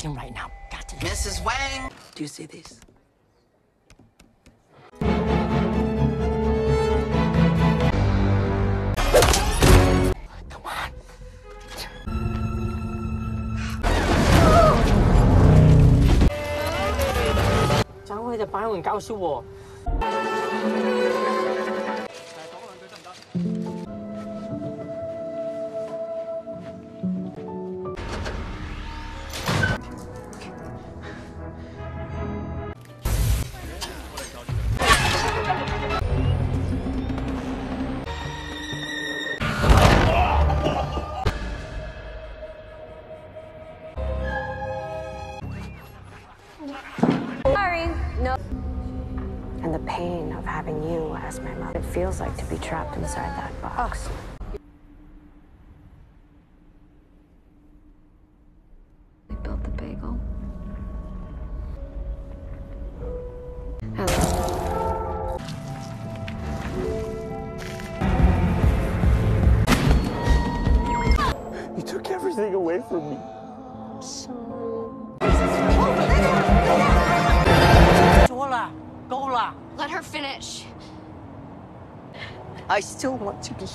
him right now. Got to. Mrs. Wang! Do you see this? Come on. 张慧的版文告诉我。 Sorry, no. And the pain of having you as my mother. It feels like to be trapped inside that box. We built the bagel. And You took everything away from me. sorry. 说了，够了。 Let her finish. I still want to be